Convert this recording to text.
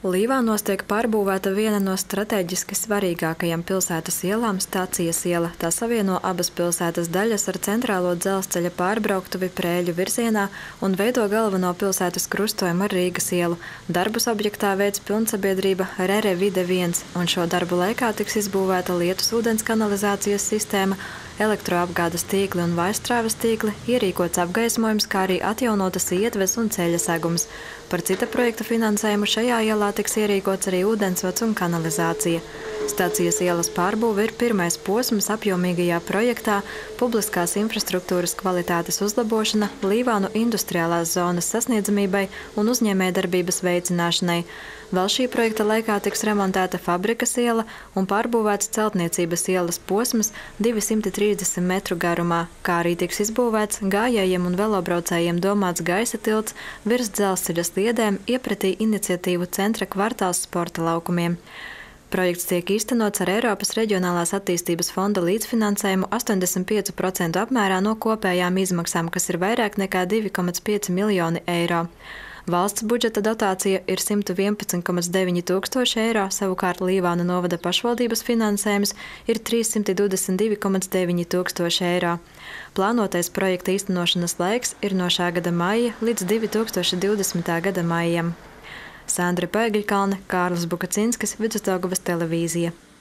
Līvānos tiek pārbūvēta viena no strateģiski svarīgākajām pilsētas ielām – Stācijas iela. Tā savieno abas pilsētas daļas ar centrālo dzelzceļa pārbrauktuvi Prēļu virzienā un veido galveno pilsētas krustojumu ar Rīgas ielu. Darbus objektā veids pilnsabiedrība Rere Vide 1, un šo darbu laikā tiks izbūvēta lietus ūdens kanalizācijas sistēma, elektroapgādes tīkli un vaļstrāves tīkli, ierīkots apgaismojums, kā arī atjaunotas ietves un ceļa segums. Par cita projekta finansējumu šajā ielā tiks ierīkots arī ūdensvads un kanalizācija. Stācijas ielas pārbūve ir pirmais posms apjomīgajā projektā publiskās infrastruktūras kvalitātes uzlabošana, Līvānu industriālās zonas sasniedzamībai un uzņēmējdarbības veicināšanai. Vēl šī projekta laikā tiks remontēta Fabrikas iela un pārbūvēts celtniecības ielas posms 230 metru garumā, kā arī tiks izbūvēts gājējiem un velobraucējiem domāts gaisa tilts virs dzelzceļa sliedēm iepratī iniciatīvu centra kvartāls sporta laukumiem. Projekts tiek īstenots ar Eiropas Reģionālās attīstības fonda līdzfinansējumu 85% apmērā no kopējām izmaksām, kas ir vairāk nekā 2,5 miljoni eiro. Valsts budžeta dotācija ir 111,9 tūkstoši eiro, savukārt Līvānu novada pašvaldības finansējums ir 322,9 tūkstoši eiro. Plānotais projekta īstenošanas laiks ir no šā gada maija līdz 2020. gada maijam. Sandra Pēgļkalne, Kārlis Bukacinskis, Vidusdaugavas televīzija.